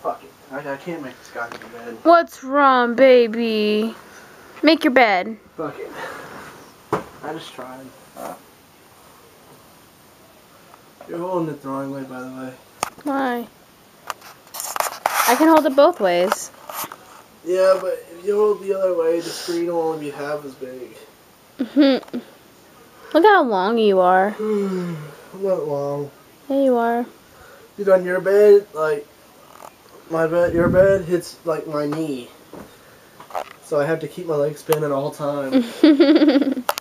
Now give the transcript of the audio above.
Fuck it. I can't make this goddamn bed. What's wrong, baby? Make your bed. Fuck it. I just tried. You're holding it the wrong way, by the way. Why? I can hold it both ways. Yeah, but if you hold the other way, the screen will only be half as big. Look how long you are. I'm not long. There you are. Dude, on your bed, like, my bed, your bed hits, like, my knee. So I have to keep my legs spinning at all times.